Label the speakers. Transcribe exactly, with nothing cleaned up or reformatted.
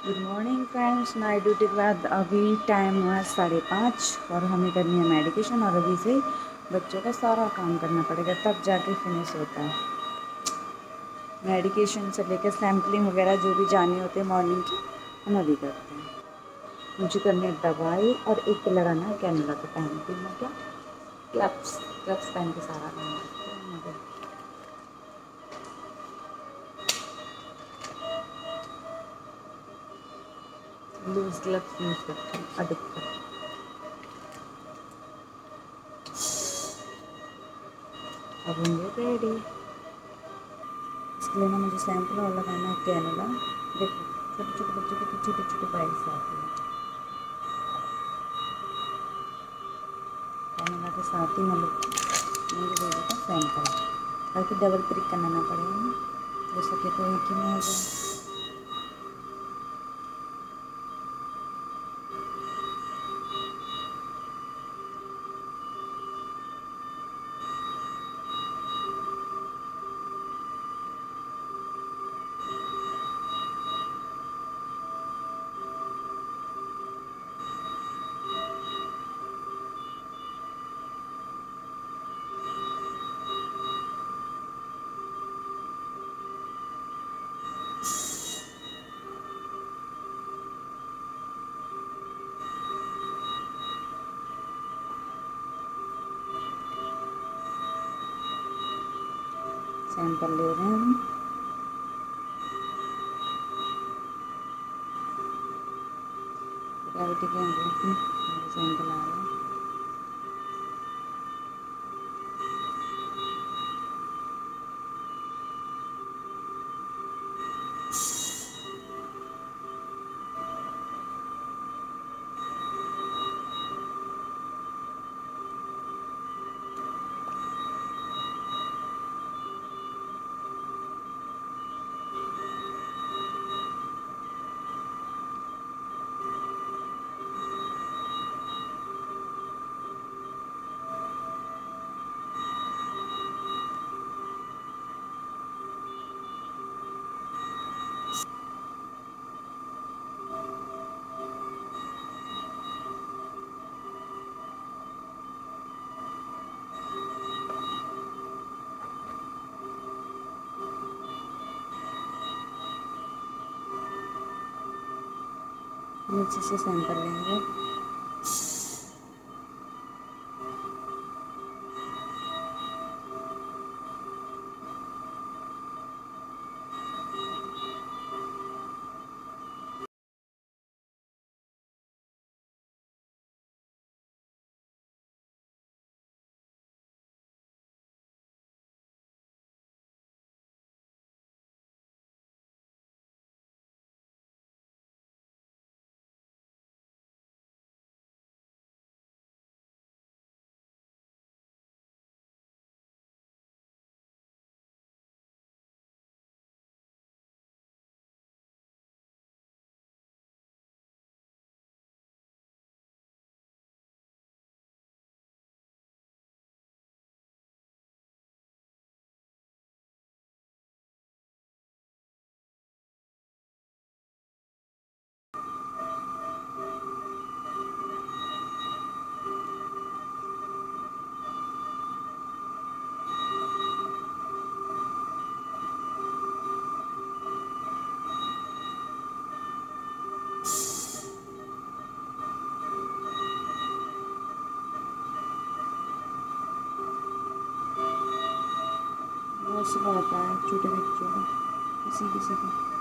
Speaker 1: Good morning friends. Night duty के बाद अभी टाइम हुआ है साढ़े पाँच और हमें करनी है मेडिकेशन और अभी से बच्चों का सारा काम करना पड़ेगा तब जाके फिनिश होता है। मेडिकेशन से लेकर सैम्पलिंग वगैरह जो भी जानी होती है मॉर्निंग की हम अभी करते हैं। मुझे करनी है दवाई और एक लगाना है कैनुला के पहनती हूँ क्या ग्लव्स ग्लव्स पहन के सारा काम करते हैं हमारे। लूज ग्लव्स यूज़ करते हैं अधिकतर। अब होंगे रेडी। इसके लिए ना मुझे सैंपल और लगाना है कैनुला। देखो छोटे छोटे बच्चों के तो छोटे छोटे बाइक्स आते हैं। कैनुला के साथ ही मतलब मुझे दे देगा सैंपल ताकि डबल प्रिक करना ना पड़े ना, हो सके तो एक ही में हो जाए। सैंपल ले रहे हैं हम। ग्रेविटी के अंदर में सैंपल आ रहा है। नीचे से सैंपल लेंगे। बहुत सा आता है छोटे बच्चों का किसी किसी का।